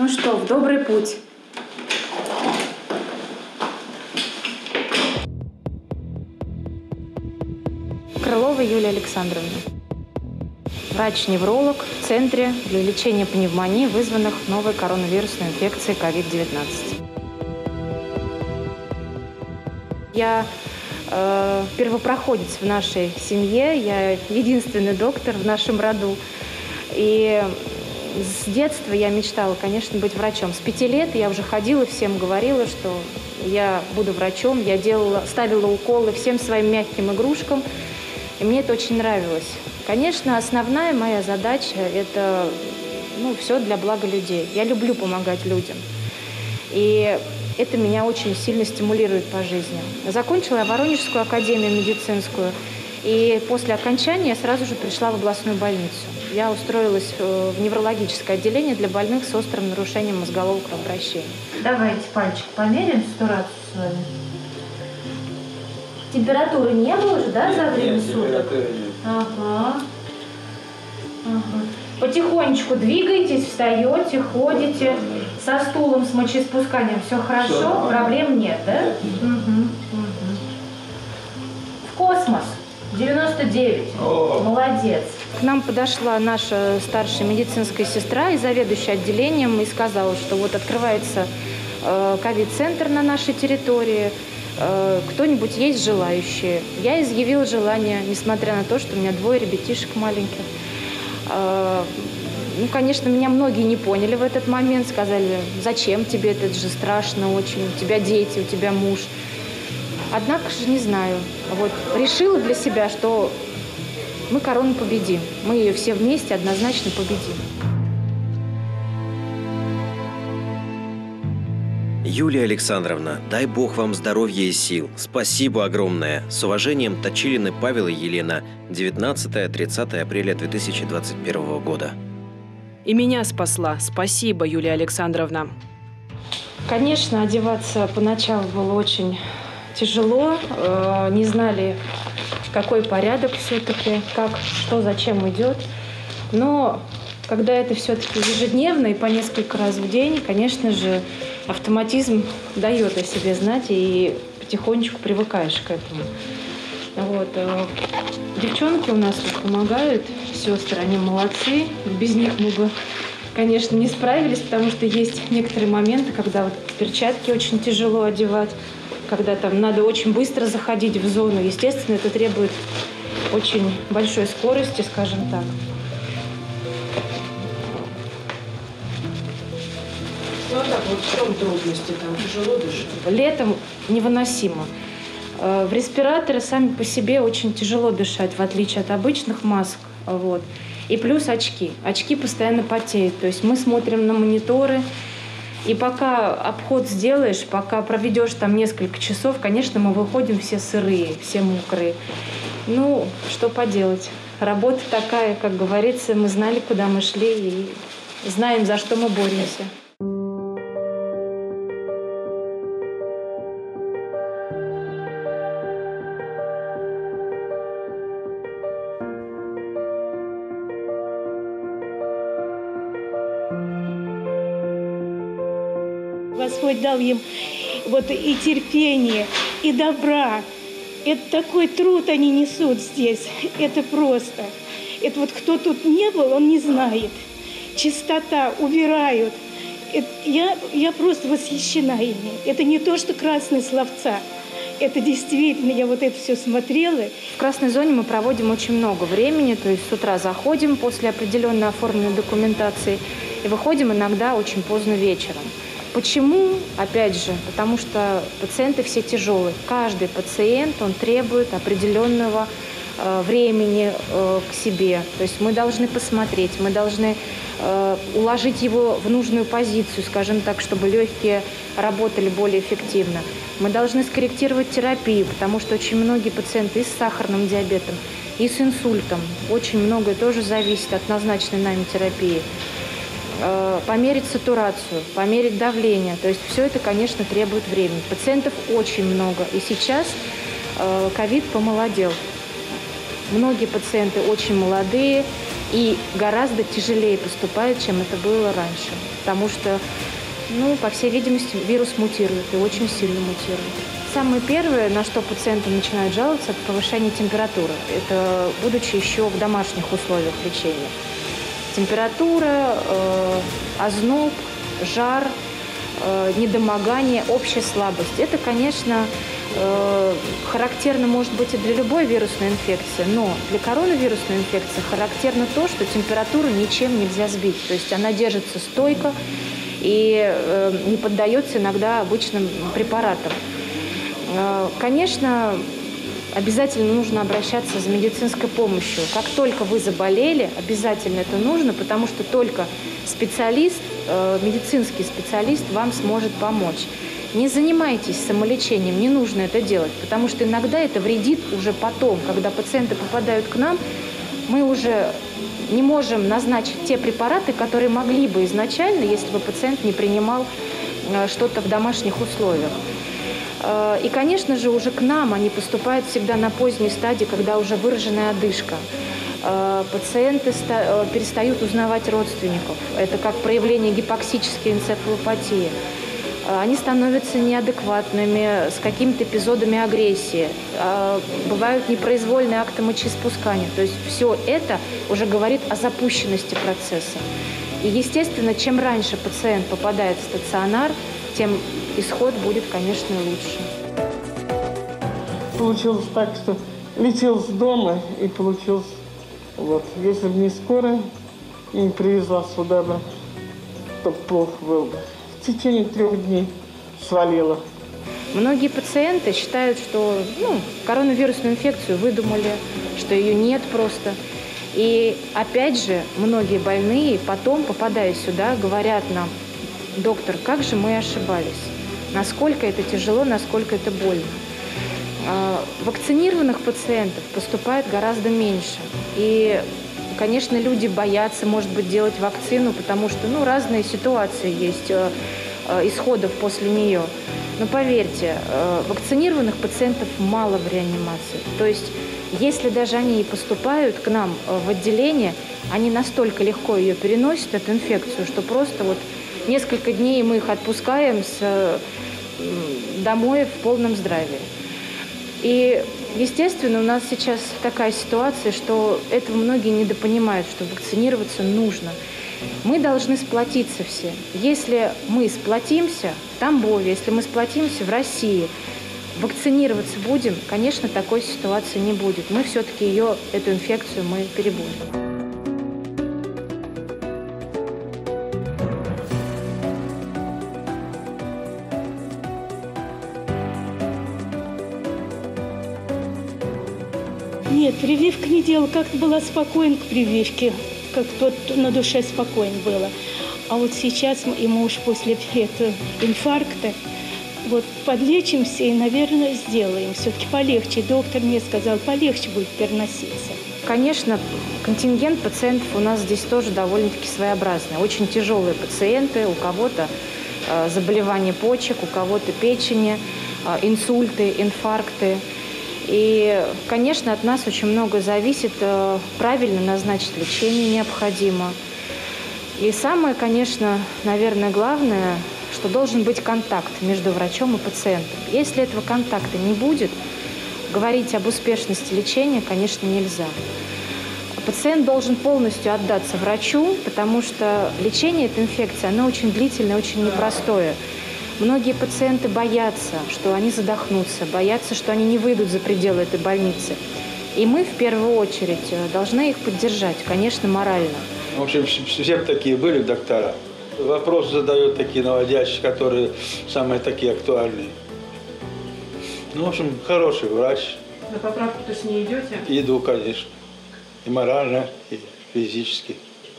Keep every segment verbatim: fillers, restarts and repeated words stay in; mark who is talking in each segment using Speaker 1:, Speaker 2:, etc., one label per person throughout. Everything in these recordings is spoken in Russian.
Speaker 1: Ну что, в добрый путь. Крылова Юлия Александровна. Врач-невролог в Центре для лечения пневмонии, вызванных новой коронавирусной инфекцией ковид девятнадцать. Я э, первопроходец в нашей семье, я единственный доктор в нашем роду. И с детства я мечтала, конечно, быть врачом. С пяти лет я уже ходила, всем говорила, что я буду врачом. Я делала, ставила уколы всем своим мягким игрушкам, и мне это очень нравилось. Конечно, основная моя задача – это ну, все для блага людей. Я люблю помогать людям. И это меня очень сильно стимулирует по жизни. Закончила я Воронежскую академию медицинскую. И после окончания я сразу же пришла в областную больницу. Я устроилась в неврологическое отделение для больных с острым нарушением мозгового кровообращения. Давайте пальчик померяем сатурацию с вами. Температуры не было же, да, за время суток? Ага. Ага. Потихонечку двигаетесь, встаете, ходите. Со стулом, с мочеиспусканием все хорошо, все, проблем нет, да? Угу, угу. В космос. девяносто девять. О. Молодец. К нам подошла наша старшая медицинская сестра и заведующая отделением и сказала, что вот открывается э, ковид-центр на нашей территории. Э, кто-нибудь есть желающие? Я изъявила желание, несмотря на то, что у меня двое ребятишек маленьких. Э, ну, конечно, меня многие не поняли в этот момент. Сказали, зачем тебе это, это же страшно очень, у тебя дети, у тебя муж. Однако же не знаю. Вот, решила для себя, что мы корону победим. Мы ее все вместе однозначно победим.
Speaker 2: Юлия Александровна, дай Бог вам здоровья и сил. Спасибо огромное. С уважением, Точилины Павел и Елена. девятнадцатое-тридцатое апреля две тысячи двадцать первого года.
Speaker 3: И меня спасла. Спасибо, Юлия Александровна.
Speaker 1: Конечно, одеваться поначалу было очень тяжело. Не знали, какой порядок все-таки, как, что, зачем идет. Но когда это все-таки ежедневно и по несколько раз в день, конечно же, автоматизм дает о себе знать, и потихонечку привыкаешь к этому. Вот. Девчонки у нас тут помогают, сестры, они молодцы. Без них мы бы, конечно, не справились, потому что есть некоторые моменты, когда вот перчатки очень тяжело одевать, когда там надо очень быстро заходить в зону. Естественно, это требует очень большой скорости, скажем так.
Speaker 3: Ну а так вот в чем трудности? Там тяжело дышать?
Speaker 1: Летом невыносимо. В респираторы сами по себе очень тяжело дышать, в отличие от обычных масок. Вот. И плюс очки. Очки постоянно потеют. То есть мы смотрим на мониторы. И пока обход сделаешь, пока проведешь там несколько часов, конечно, мы выходим все сырые, все мокрые. Ну, что поделать. Работа такая, как говорится, мы знали, куда мы шли и знаем, за что мы боремся.
Speaker 4: Господь дал им вот и терпение, и добра. Это такой труд они несут здесь. Это просто. Это вот кто тут не был, он не знает. Чистота, убирают. Это, я, я просто восхищена ими. Это не то, что красные словца. Это действительно, я вот это все смотрела.
Speaker 1: В красной зоне мы проводим очень много времени. То есть с утра заходим после определенной оформленной документации и выходим иногда очень поздно вечером. Почему? Опять же, потому что пациенты все тяжелые. Каждый пациент, он требует определенного э, времени э, к себе. То есть мы должны посмотреть, мы должны э, уложить его в нужную позицию, скажем так, чтобы легкие работали более эффективно. Мы должны скорректировать терапию, потому что очень многие пациенты и с сахарным диабетом, и с инсультом. Очень многое тоже зависит от назначенной нами терапии. Померить сатурацию, померить давление. То есть все это, конечно, требует времени. Пациентов очень много. И сейчас ковид помолодел. Многие пациенты очень молодые. и гораздо тяжелее поступает, чем это было раньше. Потому что, ну, по всей видимости, вирус мутирует и очень сильно мутирует. Самое первое, на что пациенты начинают жаловаться, это повышение температуры. Это будучи еще в домашних условиях лечения. Температура, э, озноб, жар, э, недомогание, общая слабость. Это, конечно, э, характерно, может быть, и для любой вирусной инфекции, но для коронавирусной инфекции характерно то, что температуру ничем нельзя сбить. То есть она держится стойко и э, не поддается иногда обычным препаратам. Э, конечно, обязательно нужно обращаться за медицинской помощью. Как только вы заболели, обязательно это нужно, потому что только специалист, э, медицинский специалист вам сможет помочь. Не занимайтесь самолечением, не нужно это делать, потому что иногда это вредит уже потом. Когда пациенты попадают к нам, мы уже не можем назначить те препараты, которые могли бы изначально, если бы пациент не принимал э, что-то в домашних условиях. И, конечно же, уже к нам они поступают всегда на поздней стадии, когда уже выраженная одышка. Пациенты перестают узнавать родственников. Это как проявление гипоксической энцефалопатии. Они становятся неадекватными, с какими-то эпизодами агрессии. Бывают непроизвольные акты мочеиспускания. То есть все это уже говорит о запущенности процесса. И, естественно, чем раньше пациент попадает в стационар, тем исход будет, конечно, лучше.
Speaker 5: Получилось так, что летел с дома и получилось, вот, если бы не скорая и не привезла сюда бы, то плохо было бы. В течение трех дней свалила.
Speaker 1: Многие пациенты считают, что ну, коронавирусную инфекцию выдумали, что ее нет просто. И опять же, многие больные потом, попадая сюда, говорят нам: доктор, как же мы ошибались? Насколько это тяжело, насколько это больно. Вакцинированных пациентов поступает гораздо меньше. И, конечно, люди боятся, может быть, делать вакцину, потому что ну, разные ситуации есть, исходов после нее. Но поверьте, вакцинированных пациентов мало в реанимации. То есть, если даже они и поступают к нам в отделение, они настолько легко ее переносят, эту инфекцию, что просто вот несколько дней мы их отпускаем с, домой в полном здравии. И, естественно, у нас сейчас такая ситуация, что этого многие недопонимают, что вакцинироваться нужно. Мы должны сплотиться все. Если мы сплотимся в Тамбове, если мы сплотимся в России, вакцинироваться будем, конечно, такой ситуации не будет. Мы все-таки ее, эту инфекцию, мы перебудем.
Speaker 4: Нет, прививка не делала, как-то была спокойна к прививке, как тут на душе спокойно было. А вот сейчас и муж после этого инфаркта, вот подлечимся и, наверное, сделаем. Все-таки полегче. Доктор мне сказал, полегче будет переноситься.
Speaker 1: Конечно, контингент пациентов у нас здесь тоже довольно-таки своеобразный. Очень тяжелые пациенты, у кого-то э, заболевания почек, у кого-то печени, э, инсульты, инфаркты. И, конечно, от нас очень много зависит, э, правильно назначить лечение необходимо. И самое, конечно, наверное, главное, что должен быть контакт между врачом и пациентом. Если этого контакта не будет, говорить об успешности лечения, конечно, нельзя. Пациент должен полностью отдаться врачу, потому что лечение этой инфекции, оно очень длительное, очень непростое. Многие пациенты боятся, что они задохнутся, боятся, что они не выйдут за пределы этой больницы. И мы, в первую очередь, должны их поддержать, конечно, морально.
Speaker 6: В общем, все такие были доктора. Вопросы задают такие наводящие, которые самые такие актуальные. Ну, в общем, хороший врач.
Speaker 3: На поправку-то с ней идете?
Speaker 6: Иду, конечно. И морально, и физически.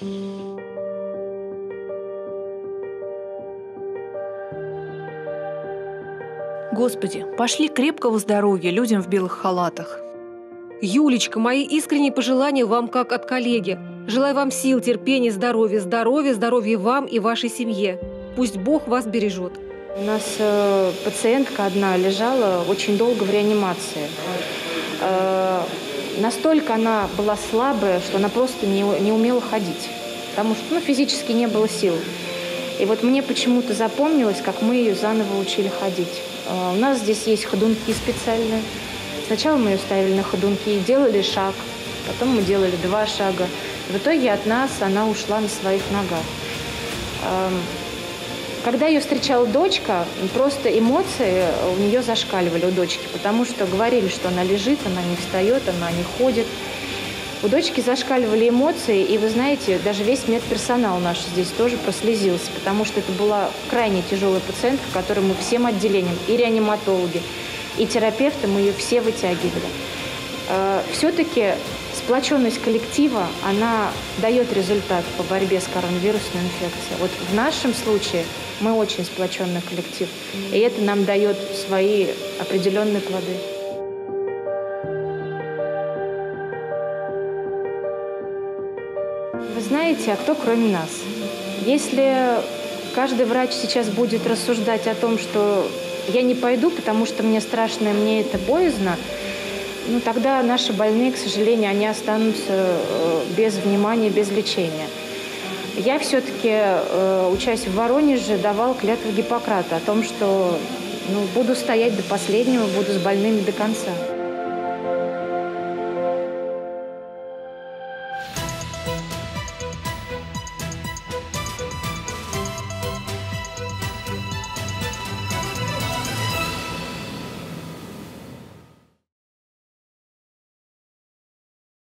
Speaker 7: Господи, пошли крепкого здоровья людям в белых халатах.
Speaker 8: Юлечка, мои искренние пожелания вам как от коллеги. Желаю вам сил, терпения, здоровья, здоровья, здоровья вам и вашей семье. Пусть Бог вас бережет.
Speaker 1: У нас э, пациентка одна лежала очень долго в реанимации. Э, настолько она была слабая, что она просто не, не умела ходить, потому что ну, физически не было сил. И вот мне почему-то запомнилось, как мы ее заново учили ходить. У нас здесь есть ходунки специальные. Сначала мы ее ставили на ходунки и делали шаг, потом мы делали два шага. В итоге от нас она ушла на своих ногах. Когда ее встречала дочка, просто эмоции у нее зашкаливали, у дочки, потому что говорили, что она лежит, она не встает, она не ходит. У дочки зашкаливали эмоции, и вы знаете, даже весь медперсонал наш здесь тоже прослезился, потому что это была крайне тяжелая пациентка, которую мы всем отделением, и реаниматологи, и терапевты, мы ее все вытягивали. Все-таки сплоченность коллектива, она дает результат по борьбе с коронавирусной инфекцией. Вот в нашем случае мы очень сплоченный коллектив, и это нам дает свои определенные плоды. Вы знаете, а кто кроме нас? Если каждый врач сейчас будет рассуждать о том, что я не пойду, потому что мне страшно, и мне это боязно, ну тогда наши больные, к сожалению, они останутся без внимания, без лечения. Я все-таки, учась в Воронеже, давала клятву Гиппократа о том, что ну, буду стоять до последнего, буду с больными до конца.